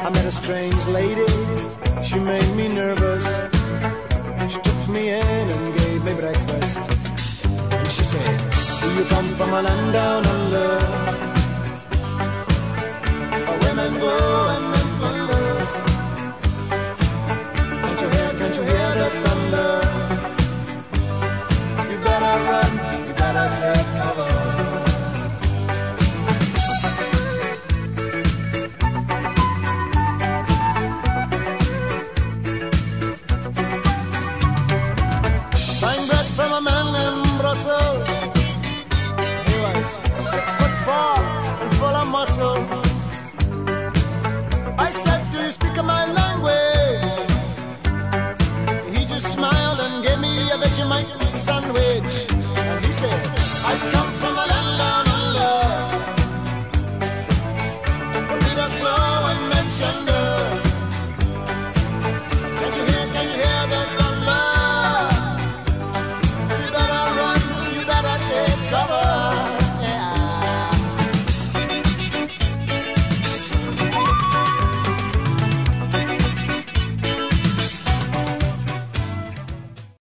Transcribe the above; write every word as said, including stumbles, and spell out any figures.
I met a strange lady, she made me nervous. She took me in and gave me breakfast. And she said, do you come from a land down under, where women go and men wonder? Can't you hear, can't you hear the thunder? You better run, you better take cover. He was six foot four and full of muscle.